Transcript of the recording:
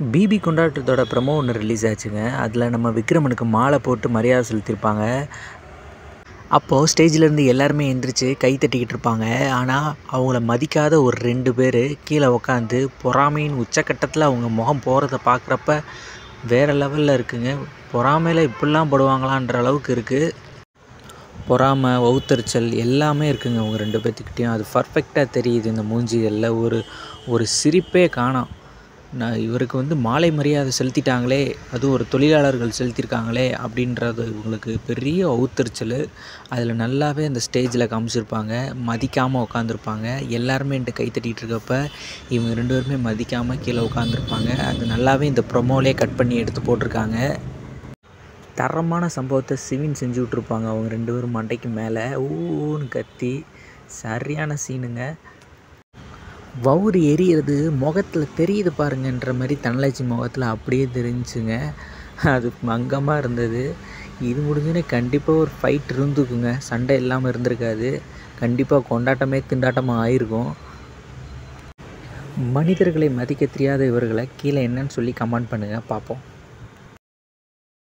BP கொண்டாட்டத்தோட promo ஒன்று release ஆச்சுங்க. அதில் நம்ம விக்ரமனுக்கு மாலை போட்டு மரியாதை செலுத்தியிருப்பாங்க. அப்போது ஸ்டேஜிலேருந்து எல்லாருமே எந்திரிச்சு கை தட்டிக்கிட்டு இருப்பாங்க. ஆனால் அவங்கள மதிக்காத ஒரு 2 பேர் கீழே உக்காந்து பொறாமையின் உச்சக்கட்டத்தில் அவங்க முகம் போகிறத பார்க்குறப்ப வேறு லெவலில் இருக்குங்க. பொறாமையில் இப்படிலாம் படுவாங்களான்ற அளவுக்கு இருக்குது. பொறாமை, வவுத்தறிச்சல் எல்லாமே இருக்குங்க அவங்க 2 பேர்த்துக்கிட்டேயும். அது பர்ஃபெக்டாக தெரியுது இந்த மூஞ்சிகளில். ஒரு சிரிப்பே காணோம். இவருக்கு வந்து மாலை மரியாதை செலுத்திட்டாங்களே, அதுவும் ஒரு தொழிலாளர்கள் செலுத்தியிருக்காங்களே அப்படின்றது இவங்களுக்கு பெரிய வவுத்தறிச்சல். அதில் நல்லாவே அந்த ஸ்டேஜில் காமிச்சிருப்பாங்க. மதிக்காமல் உட்காந்துருப்பாங்க. எல்லாருமே என்கிட்ட கை தட்டிகிட்டு இருக்கப்ப இவங்க 2 பேருமே மதிக்காமல் கீழே உட்காந்துருப்பாங்க. அது நல்லாவே இந்த ப்ரொமோலே கட் பண்ணி எடுத்து போட்டிருக்காங்க. தரமான சம்பவத்தை சிவின் செஞ்சு விட்ருப்பாங்க அவங்க 2 பேரும் மண்டைக்கு மேலே ஊன்னு கத்தி. சரியான சீனுங்க. வவுறு எரியிறது முகத்தில் தெரியுது பாருங்கன்ற மாதிரி தனலட்சுமி முகத்தில் அப்படியே தெரிஞ்சுங்க. அது மங்கமாக இருந்தது. இது முடிஞ்சோடனே கண்டிப்பாக ஒரு ஃபைட் இருந்துக்குங்க. சண்டை இல்லாமல் இருந்திருக்காது. கண்டிப்பாக கொண்டாட்டமே திண்டாட்டமாக ஆயிருக்கும். மனிதர்களை மதிக்க தெரியாத இவர்களை கீழே என்னன்னு சொல்லி கமெண்ட் பண்ணுங்கள் பார்ப்போம்.